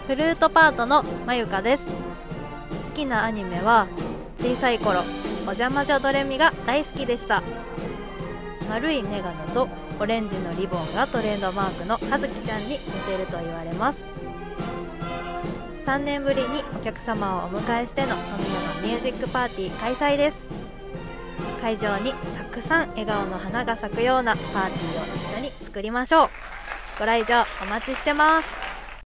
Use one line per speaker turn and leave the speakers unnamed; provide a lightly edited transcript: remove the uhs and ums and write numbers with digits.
フルートパートのまゆかです。好きなアニメは小さい頃お邪魔女ドレミが大好きでした。丸いメガネとオレンジのリボンがトレードマークのはずきちゃんに似てると言われます。3年ぶりにお客様をお迎えしての富山ミュージックパーティー開催です。会場にたくさん笑顔の花が咲くようなパーティーを一緒に作りましょう。ご来場お待ちしてます。